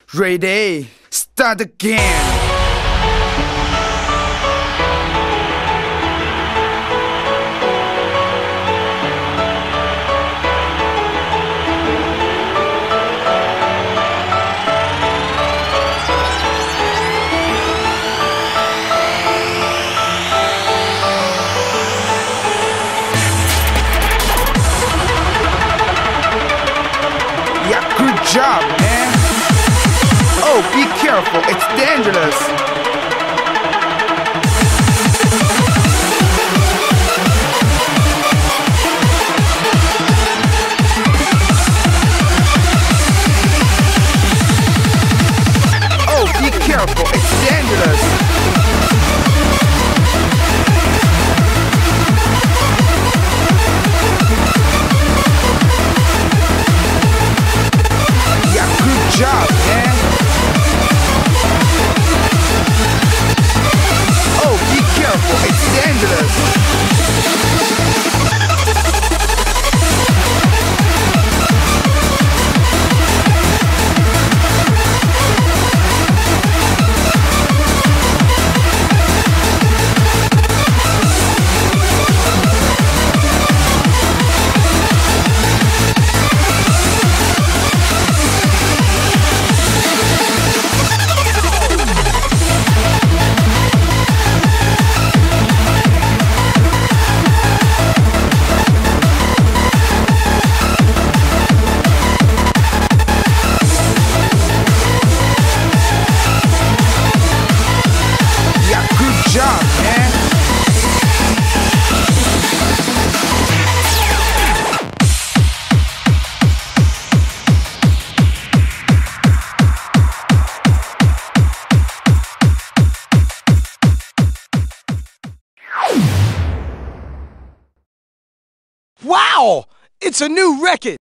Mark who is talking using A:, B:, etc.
A: Ready, start again. Yeah, good job, man. Oh, be careful, it's dangerous. Oh, be careful, it's dangerous. Good job, man. Oh, be careful, it's dangerous. Job, man.
B: Wow! It's a new record!